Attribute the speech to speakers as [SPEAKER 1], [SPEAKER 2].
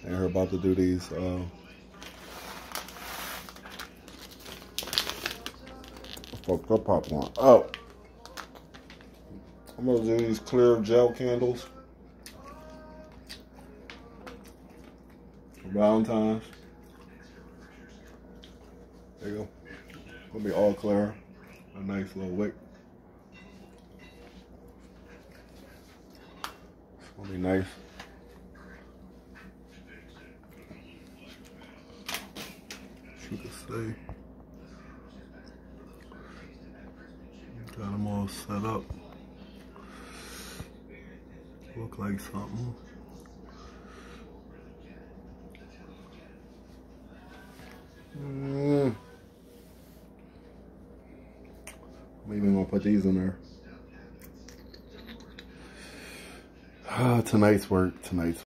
[SPEAKER 1] And we're about to do these fucked up popcorn. Oh, I'm gonna do these clear gel candles for Valentine's. There you go. Gonna be all clear. A nice little wick. It's gonna be nice. You can see. Got them all set up. Look like something. I'm even gonna put these in there. Tonight's work.